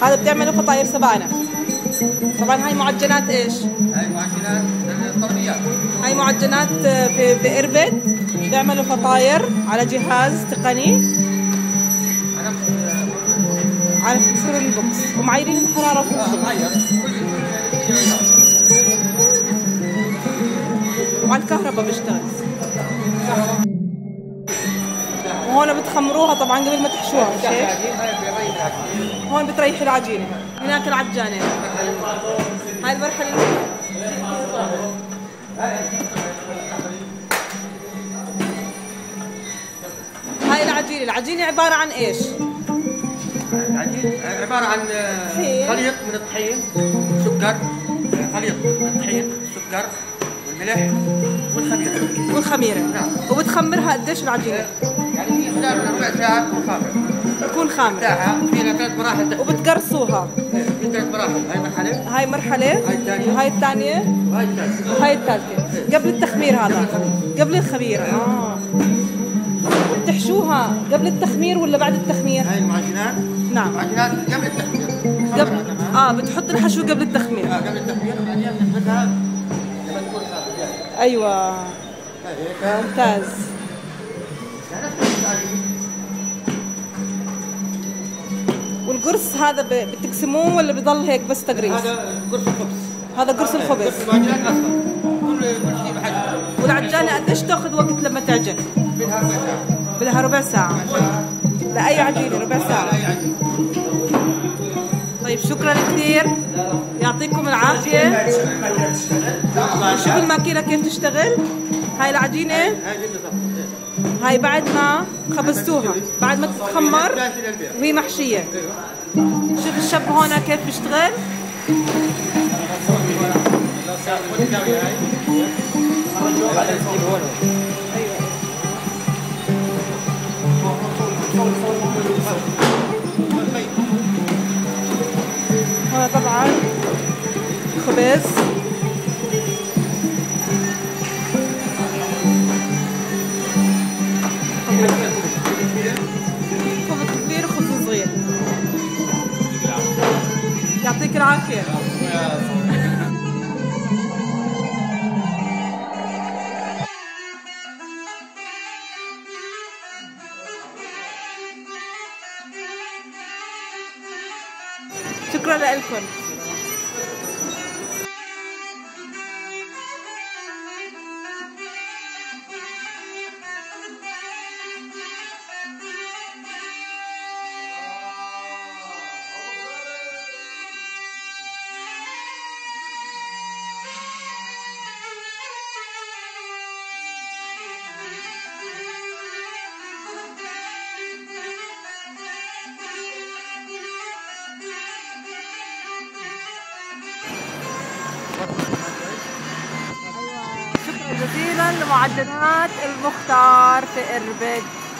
هذا بتعملوا فطاير سبانخ. طبعا هاي معجنات ايش؟ هاي معجنات الطلبيات. هاي معجنات بإربد بيعملوا فطاير على جهاز تقني على فرن البوكس ومعايرين الحرارة وكل وعلى الكهرباء بيشتغل. وهون بتخمروها طبعا قبل ما تحشوها مش هيك؟ هون بتريحوا العجينة. هناك العجانة. هاي المرحلة الأولى. هاي العجينة عبارة عن ايش؟ العجين عبارة عن خليط من الطحين، سكر، خليط من الطحين، السكر والملح والخميرة. نعم. وبتخمرها قديش العجينة؟ يعني في خلال ربع ساعة تكون خامرة. ساعة فيها 3 مراحل. وبتقرصوها. في 3 مراحل، هاي مرحلة. هاي الثانية. وهاي الثالثة. وهاي الثالثة. قبل التخمير هذا. قبل الخميرة. بتحشوها قبل التخمير ولا بعد التخمير؟ هاي المعجنات؟ نعم. المعجنات قبل التخمير. بتحط الحشو قبل التخمير. قبل التخمير وبعدين بنحطها لما تكون خامرة. ايوه. ممتاز. والقرص هذا بتقسموه ولا بضل هيك بس تقريص؟ هذا قرص الخبز. هذا قرص الخبز. قرص العجان اصغر. كل شيء بحجم. والعجانة قديش تاخذ وقت لما تعجن؟ بدها ربع ساعة. بدها ربع ساعة. لأي عجينة ربع ساعة. طيب شكرا كثير، يعطيكم العافية. شوف الماكينة كيف تشتغل. هاي العجينة هاي بعد ما خبزتوها بعد ما تتخمر وهي محشية. شوف الشاب هون كيف بيشتغل. هذا طبعا خبز. خبز كبير وخبز صغير. يعطيك العافية. شكرا لكم. شكرا جزيلا لمعجنات المختار في إربد.